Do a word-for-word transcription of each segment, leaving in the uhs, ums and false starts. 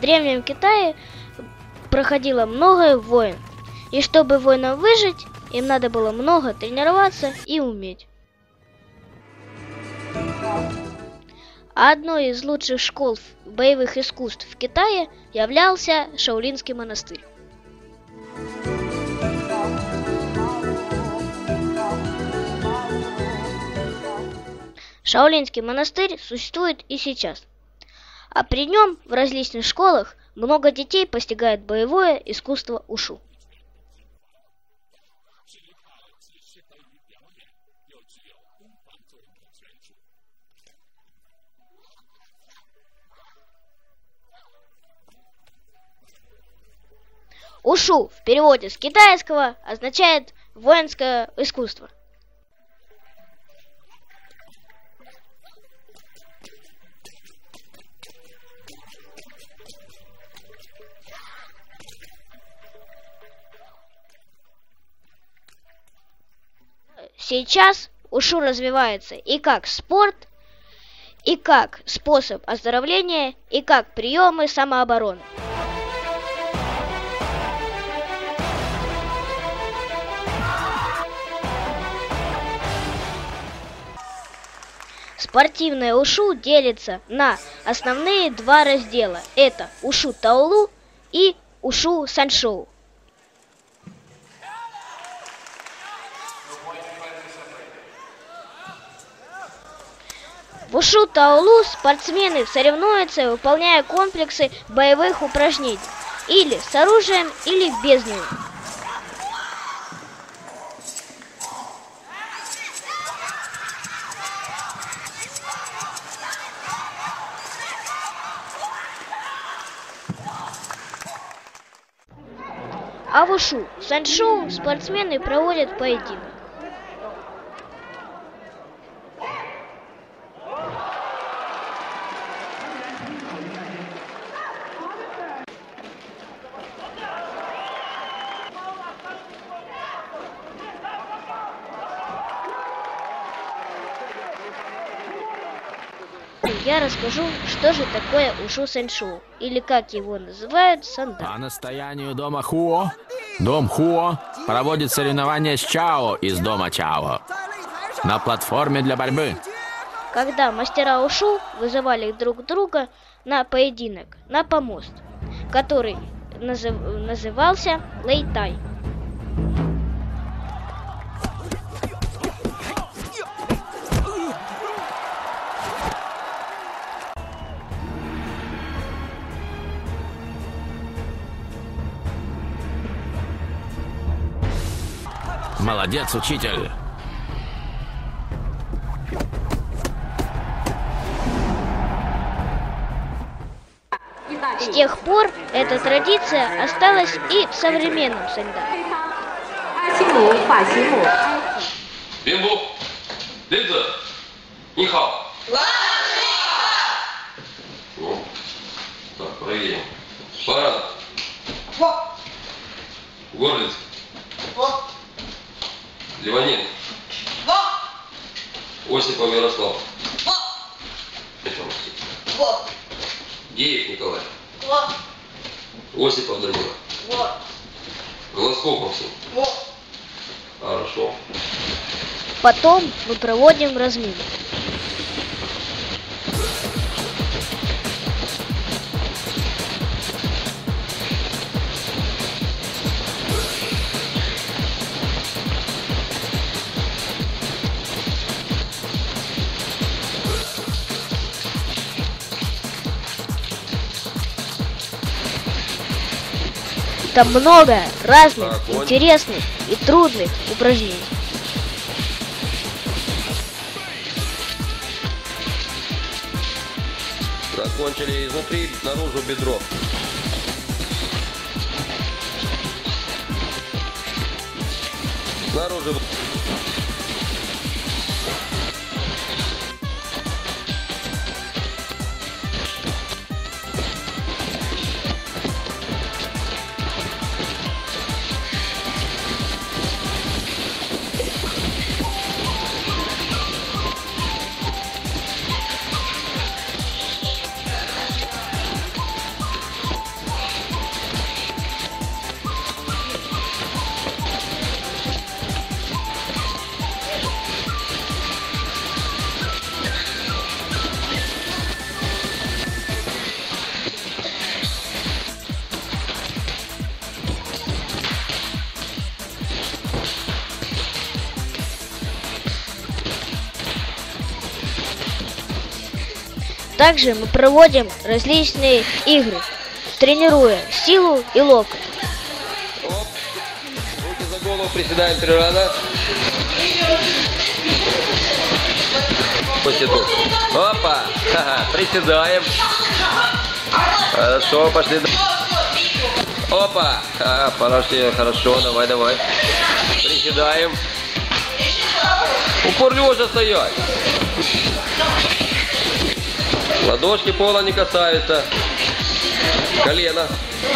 Древнем Китае проходило много войн, и чтобы воинам выжить, им надо было много тренироваться и уметь. А одной из лучших школ боевых искусств в Китае являлся Шаолинский монастырь. Шаолинский монастырь существует и сейчас, а при нем в различных школах много детей постигает боевое искусство ушу. Ушу в переводе с китайского означает воинское искусство. Сейчас ушу развивается и как спорт, и как способ оздоровления, и как приемы самообороны. Спортивное ушу делится на основные два раздела. Это ушу таолу и ушу саншоу. В ушу таолу спортсмены соревнуются, выполняя комплексы боевых упражнений или с оружием, или без него. А в Wushu Sanshou спортсмены проводят поединок. Я расскажу, что же такое Wushu Sanshou, или как его называют, санда. По настоянию дома Хуо, дом Хуо проводит соревнования с Чао из дома Чао на платформе для борьбы. Когда мастера ушу вызывали друг друга на поединок, на помост, который назыв... назывался Лейтай. Молодец, учитель! С тех пор эта традиция осталась и в современном саньда. Горлиц. Ливанин. Осипов Ярослав. Геев Николай. Осипов Данила. Глазков Максим. Хорошо. Потом мы проводим разминку. Там много разных, так, интересных и трудных упражнений. Закончили изнутри, наружу бедро. Снаружи. Также мы проводим различные игры, тренируя силу и ловкость. Оп. Руки за голову, приседаем три раза. Пусть тут. Опа! Ха-ха. Приседаем. Хорошо, пошли. Опа! А, пошли, хорошо, давай, давай. Приседаем. Упор лежа стоять. Ладошки пола не касаются. Колено.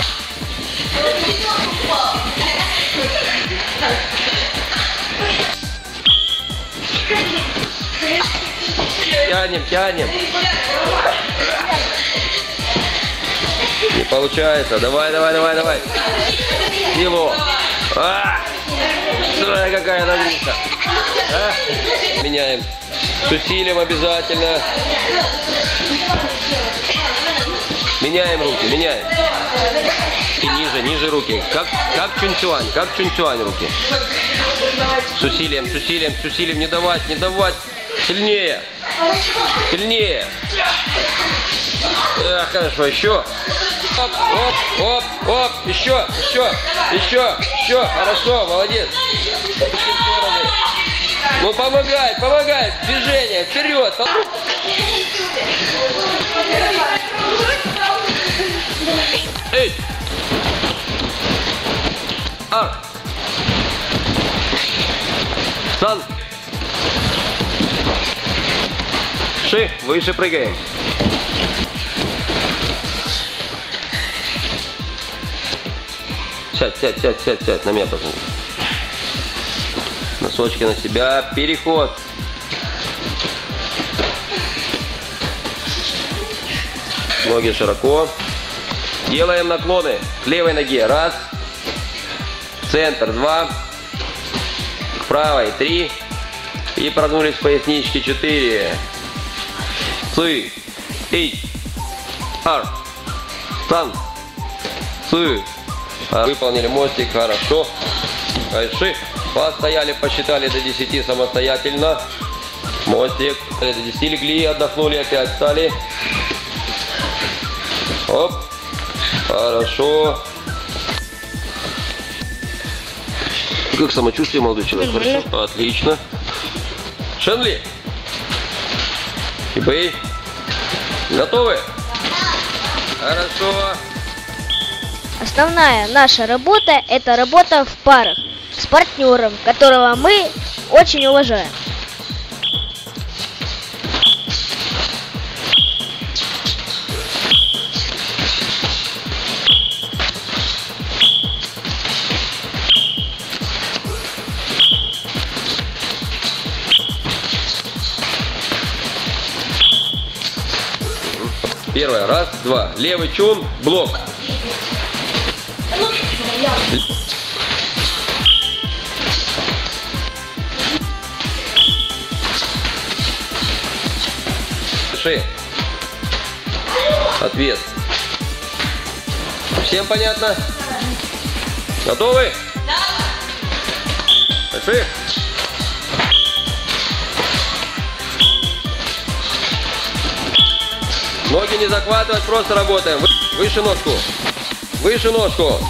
Тянем, тянем. Не получается. Давай, давай, давай, давай. Силу. А! Смотри, какая нагрузка. А? Меняем. С усилием обязательно. Меняем руки, меняем. И ниже, ниже руки. Как, как чунцюань, как чунцюань руки. С усилием, с усилием, с усилием. Не давать, не давать. Сильнее. Сильнее. А, хорошо, еще. Оп, оп, оп, оп. Еще, еще, еще, еще. Хорошо, молодец. Ну помогай, помогай. Движение, вперед. Эй! Ар! Сан! Ши, выше прыгаем. Сядь, сядь, сядь, сядь, сядь, на меня посмотри. Носочки на себя, переход. Ноги широко. Делаем наклоны к левой ноге. Раз. Центр. Два. К правой. Три. И прогнулись в поясничке. Четыре. Ци. И. Ар. Сан. Ци. Выполнили мостик. Хорошо. Айши. Постояли, посчитали до десяти самостоятельно. Мостик. До десяти легли, отдохнули, опять встали. Оп. Хорошо. Как самочувствие, молодой человек? Хорошо. Отлично. Шенли. Хибэй. Готовы? Хорошо. Основная наша работа – это работа в парах с партнером, которого мы очень уважаем. Первое. Раз, два. Левый чун, блок. Шея. Ответ. Всем понятно? Готовы? Да. Шея. Ноги не захватывать, просто работаем. Выше ножку. Выше ножку.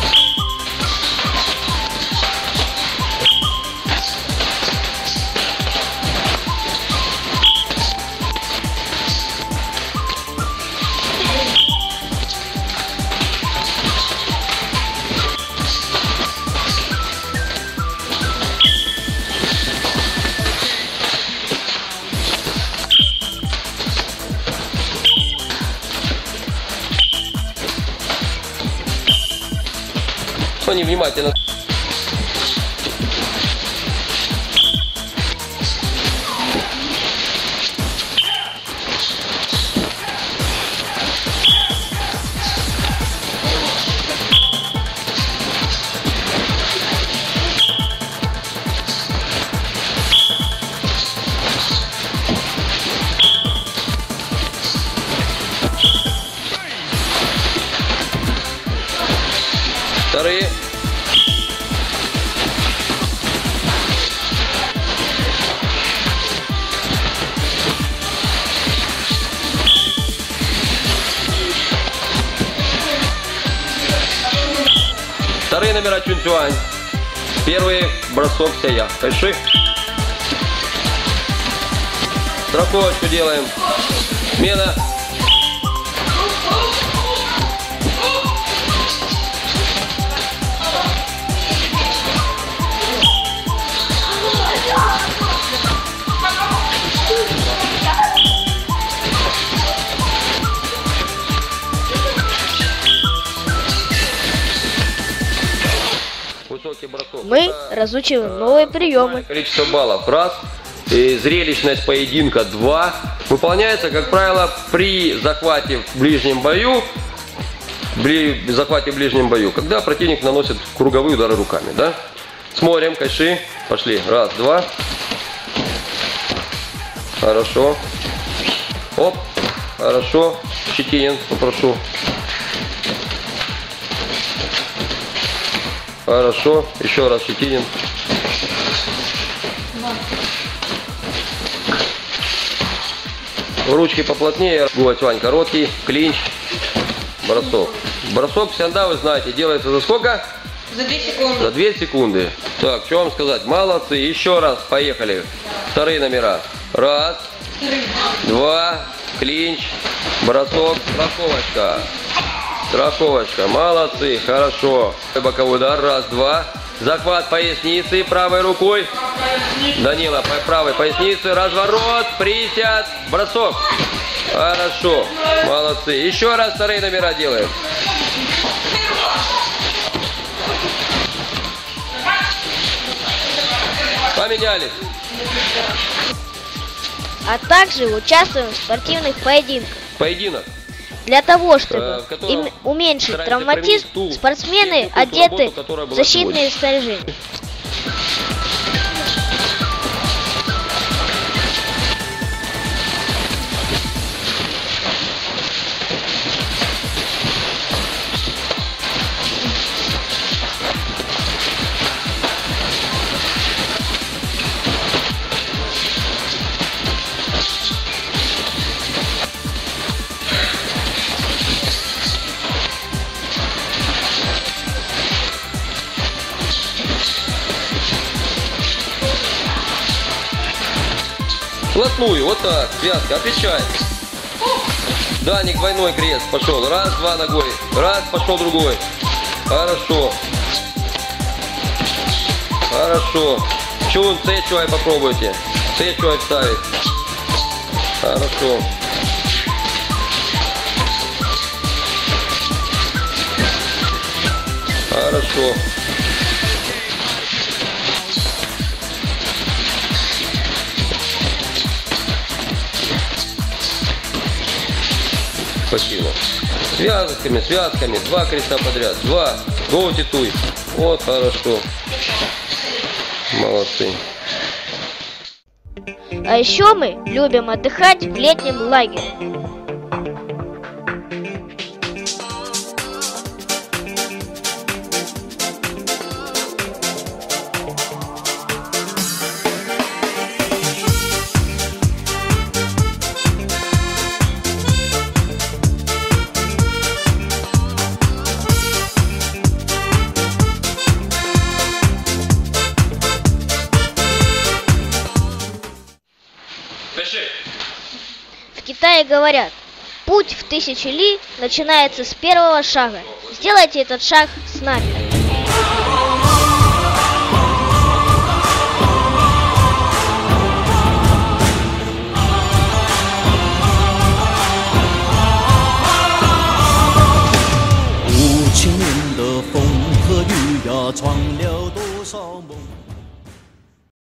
Невнимательно. Вторые. Вторые номера чунцюань. Первый бросок сяя. Кайши. Страховочку делаем. Смена. Мы разучиваем новые приемы. Количество баллов раз. И зрелищность поединка два. Выполняется, как правило, при захвате в ближнем бою. При захвате в ближнем бою, когда противник наносит круговые удары руками, да? Смотрим, кайши. Пошли. Раз, два. Хорошо. Оп. Хорошо. Щетинин, попрошу. Хорошо. Еще раз Щетинин. Ручки поплотнее. Гуатюань короткий. Клинч. Бросок. Бросок сянда, вы знаете, делается за сколько? За две секунды. За две секунды. Так, что вам сказать? Молодцы. Еще раз. Поехали. Вторые номера. Раз. Два. Клинч. Бросок. Страховочка. Страховочка. Молодцы. Хорошо. Боковой удар. Раз, два. Захват поясницы правой рукой. Данила по правой пояснице. Разворот. Присяд. Бросок. Хорошо. Молодцы. Еще раз вторые номера делаем. Поменялись. А также участвуем в спортивных поединках. Поединок. Для того, чтобы им уменьшить травматизм, спортсмены одеты в защитные снаряжения. Вплотную, вот так, связка, отвечай. Даник, двойной крест, пошел. Раз, два ногой. Раз, пошел другой. Хорошо. Хорошо. Чун, цечуай попробуйте. Цечуай вставить. Хорошо. Хорошо. Спасибо. Связками, связками. Два креста подряд. Два. Гоу титуй. Вот, хорошо. Молодцы. А еще мы любим отдыхать в летнем лагере. В Китае говорят, путь в тысячу ли начинается с первого шага. Сделайте этот шаг с нами.